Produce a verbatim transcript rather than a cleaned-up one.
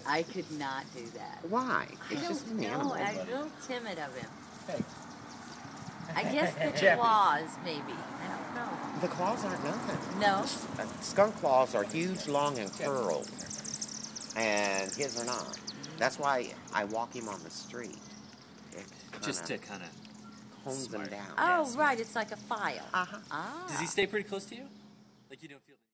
I could not do that. Why? I It's don't just an know. animal. I'm a little timid of him. Hey. I guess the Jeff. claws, maybe. I don't know. The claws aren't nothing. No? Uh, skunk claws are huge, long, and curled. And his are not. That's why I walk him on the street. It Just to kinda kind of. hones him down. Oh, Yes. right. It's like a file. Uh-huh. Ah. Does he stay pretty close to you? Like you don't feel.